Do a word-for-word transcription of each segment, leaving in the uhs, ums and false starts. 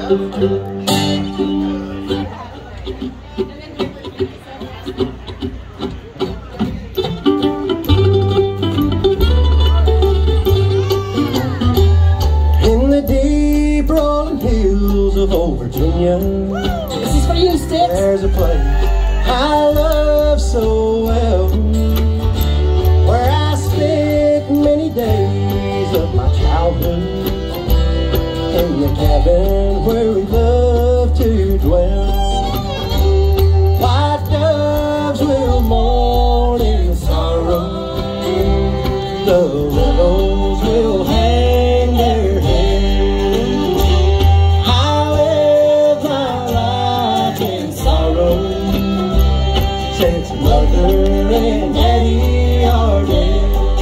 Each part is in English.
In the deep rolling hills of old Virginia, this is for you, Sticks. There's a place I love so well, where I spent many days of my childhood, in the cabin where we loved to dwell. White doves will mourn in sorrow, the willows will hang their head. I live my life in sorrow, since mother and daddy are dead.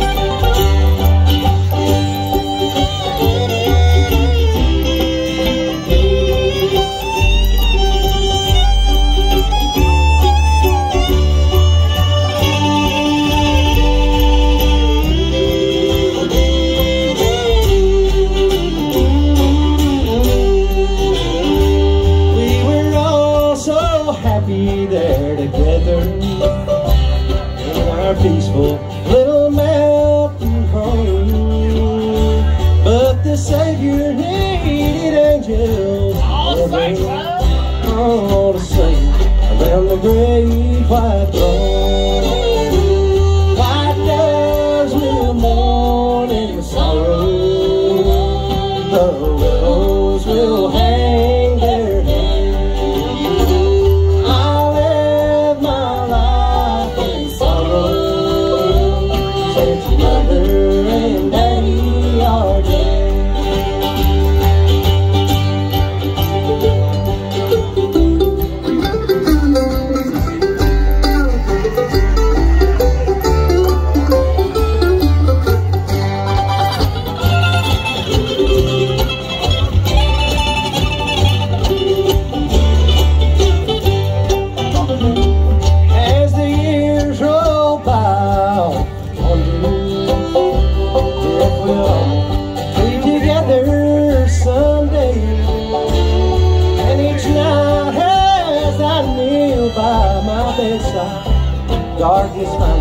Happy there together in our peaceful little mountain home, but the Savior needed angels all to sing around the great white throne. White doves will mourn in sorrow, the willows will hang their heads. By my bedside, darkness